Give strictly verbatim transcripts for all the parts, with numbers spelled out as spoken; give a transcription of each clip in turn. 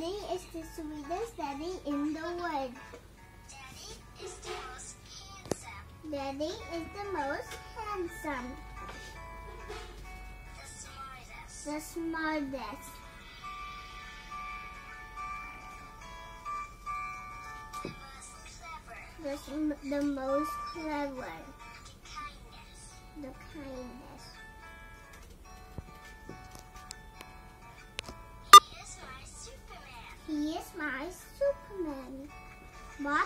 Daddy is the sweetest daddy in the world. Daddy is the most handsome. Daddy is the most handsome. The smartest. The smartest. The most clever. The, sm- the most clever. The kindest. The kindest. He is my Superman. He is my Superman. But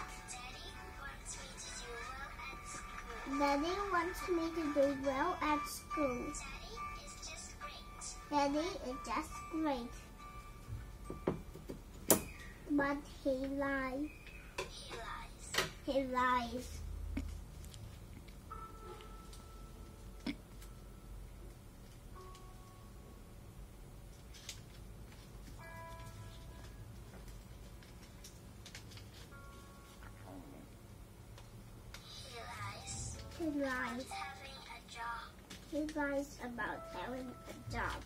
Daddy wants me to do well at school. Daddy wants me to do well at school. Daddy is just great. Daddy is just great. But he lies. He lies. He lies. He lies. He lies. About having a job. He lies about having a job.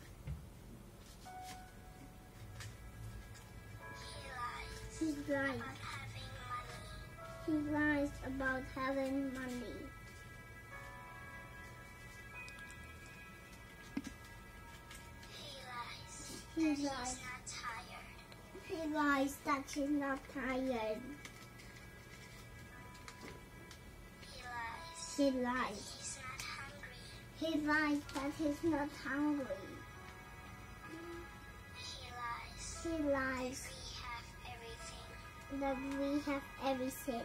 He lies. He lies. About having money. He lies about having money. He lies. He that lies. He's not tired. He lies that he's not tired. He lies. He lies. He's not hungry. He lies that he's not hungry. He lies. He lies We have everything. that we have everything.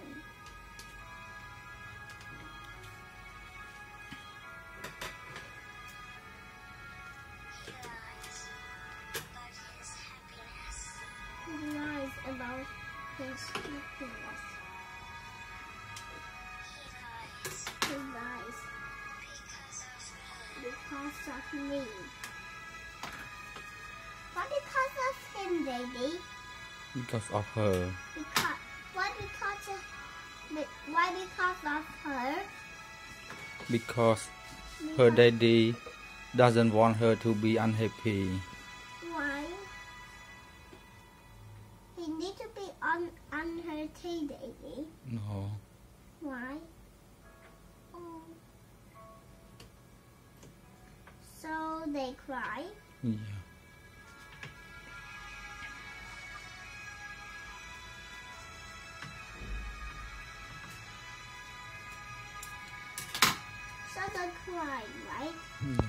He lies about his happiness. He lies about his happiness. He lies He lies because of me. because of me. Why because of him, baby? Because of her. Because why because of why because of her? Because her daddy doesn't want her to be unhappy. Why? He need to be on on her tea, baby. No. Why? Oh. So they cry. Yeah. So they cry, right? Yeah.